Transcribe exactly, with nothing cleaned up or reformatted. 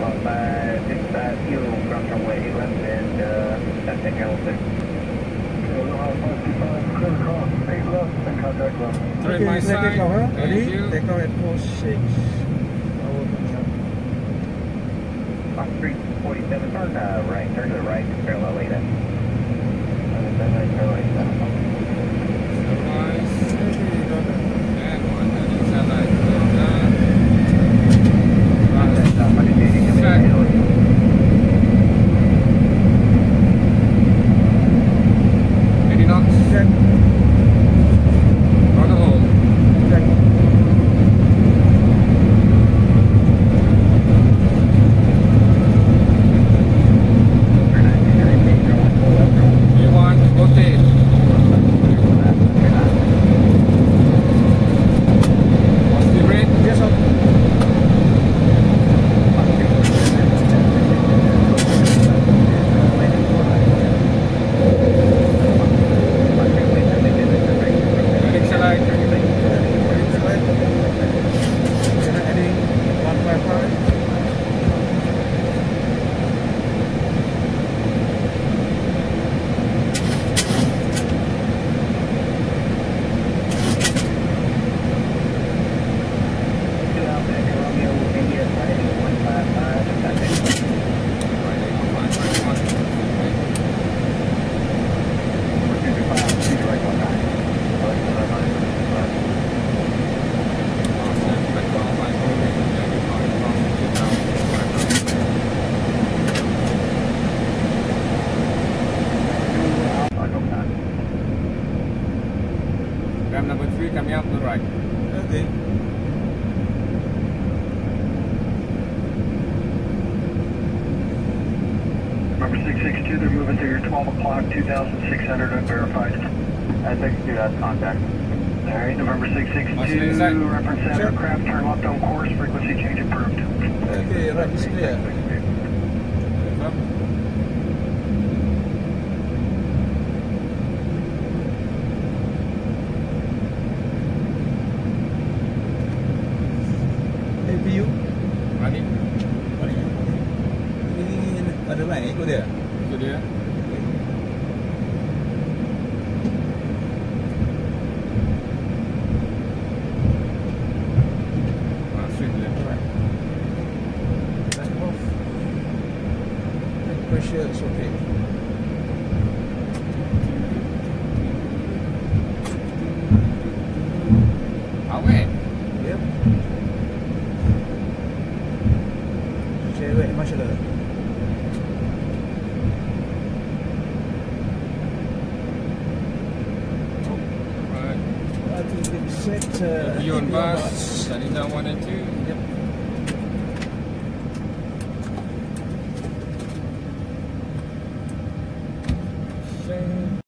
followed by fifty-five fuel from runway left and uh, contact Hamilton. Turn my side. Take off, huh? Thank Ready? you. Take off at four six. Power control. Fox three forty-seven, turn uh, right, turn to the right, parallel lane. Parallel lane. And one that is satellite. eighty knots. Check. On the hold. Check. A one, rotate. What's the rate? Yes, sir. Heading select. Heading one five five. Ram number three coming up to the right. Okay. Number six six two, they're moving to your twelve o'clock, two thousand six hundred unverified. At sixty-two, that's contact. All right, November six six Watch two, the inside. reference that Sure. aircraft, turn left on course, frequency change approved. Okay, right is clear. Up. A P U. Running. Ini ada line ikut dia. Itu dia. Ah, straight left. Alright. Back off. Tank pressure is okay. Awet. Yep. Cewek masalah. Right. I think it's set. Uh, Beyond beyond bus. Shutting down one and two. Yep.